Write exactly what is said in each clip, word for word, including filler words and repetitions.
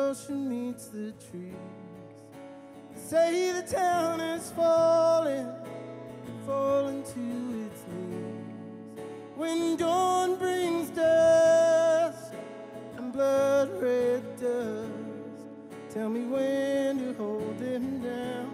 ocean meets the trees. Say the town is falling, falling to its knees. When dawn brings dust and blood red dust, tell me when to hold him down.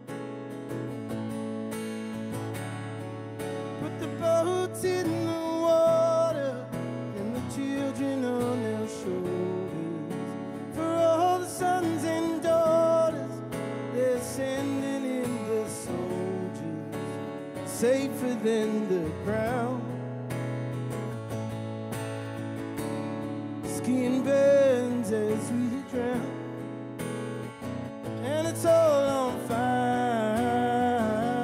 Put the boats in the water and the children on their shoulders. For all the sons and daughters they're sending in the soldiers, safer than the ground. Skin burns as we drown, and it's all on fire.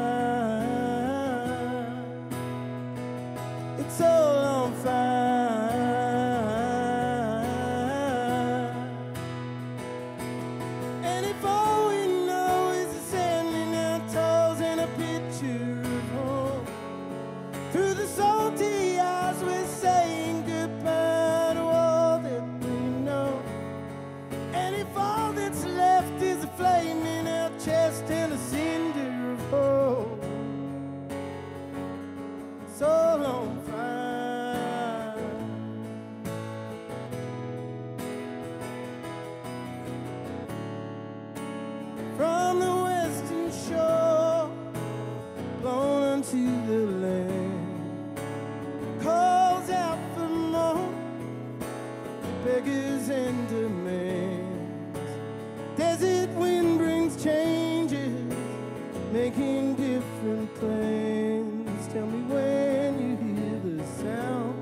It's all on fire. And if all we know is the sanding out tolls and a picture of home, through the salty eyes we're saying goodbye to all that we know. And if all that's left is a flame in our chest and a cinder of hope, it's all on fire. From the western shore, blown onto the land, calls out for more, beggars and demands. Desert wind brings changes, making different plans. Tell me when you hear the sound,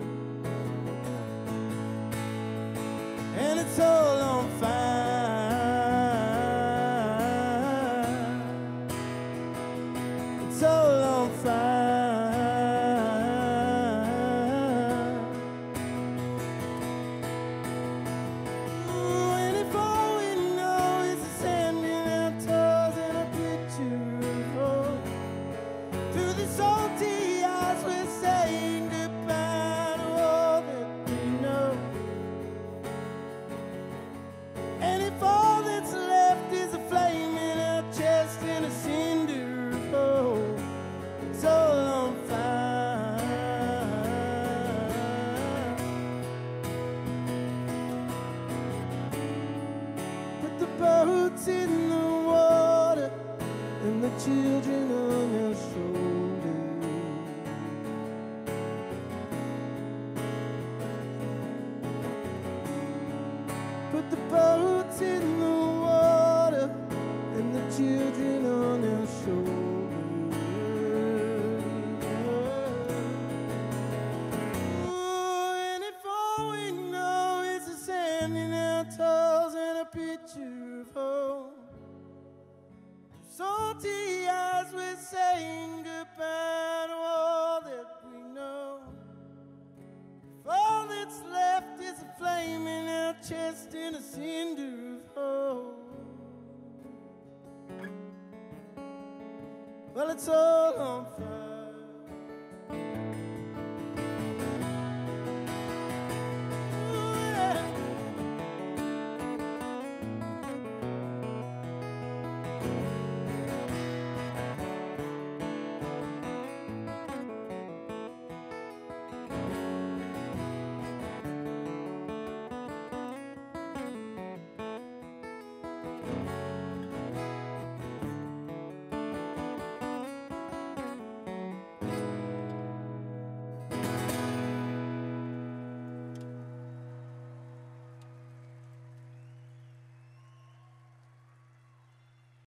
and it's all on fire. It's all on fire. Ooh, and if all we know is the sand in our toes and a picture of hope, through the salty eyes we're saying goodbye to all that we know. And if all that's left is a flame in our chest and a cinder of hope, it's all on fire. Put the boats in the water and the children on their shoulders. Put the boats in the water and the children on their shoulders. Ooh, and if all we know is the sand in our toes and a picture of home, salty eyes we're saying goodbye to all that we know. If all that's left is a flame in our chest and a cinder of hope, well, it's all on fire.